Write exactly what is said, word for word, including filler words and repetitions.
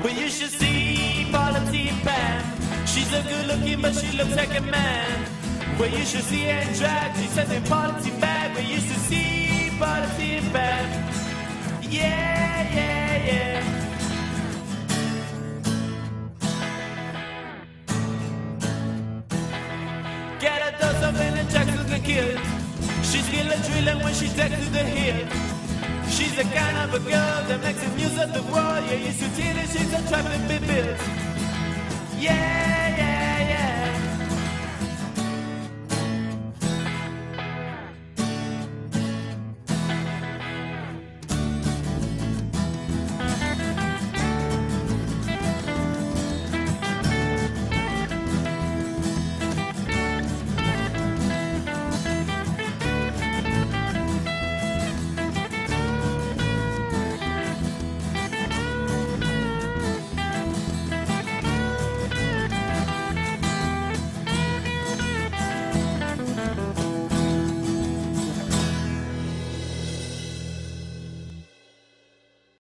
Well, you should see Polythene Pam. She's a good looking, but she looks like a man. Well, you should see her in drag. She says in Polythene bag. Well, you should see Polythene Pam. Yeah, yeah, yeah. Get a dose of in and jack to the kill. She's still a drilling when she's dead to the hill. She's the kind of a girl that makes the news of the world. Yeah, you should see that she's a traveling big bill. Yeah.